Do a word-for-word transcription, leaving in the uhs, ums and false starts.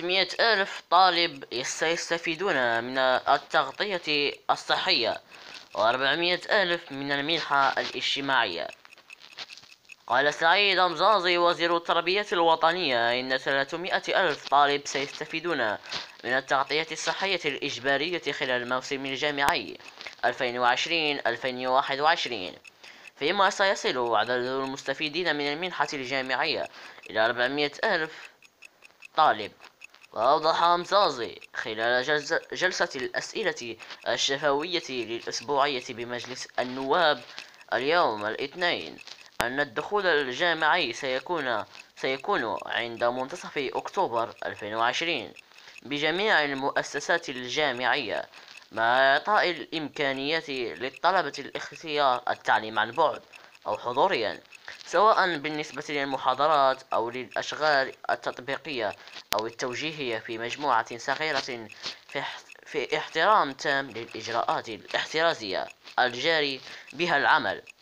أربعمائة ألف طالب سيستفيدون من التغطية الصحية، وأربعمائة ألف من المنحة الاجتماعية. قال سعيد مزازي وزير التربية الوطنية إن ثلاثمائة ألف طالب سيستفيدون من التغطية الصحية الإجبارية خلال الموسم الجامعي ألفين وعشرين ألفين وواحد وعشرين، فيما سيصل عدد المستفيدين من المنحة الجامعية إلى أربعمائة ألف طالب. وأوضح مزازي خلال جلسة الأسئلة الشفوية للأسبوعية بمجلس النواب اليوم الاثنين أن الدخول الجامعي سيكون سيكون عند منتصف أكتوبر ألفين وعشرين بجميع المؤسسات الجامعية، مع إعطاء الإمكانية للطلبة الاختيار التعليم عن بعد أو حضوريا، سواء بالنسبة للمحاضرات أو للأشغال التطبيقية أو التوجيهية في مجموعة صغيرة في احترام تام للإجراءات الاحترازية الجاري بها العمل.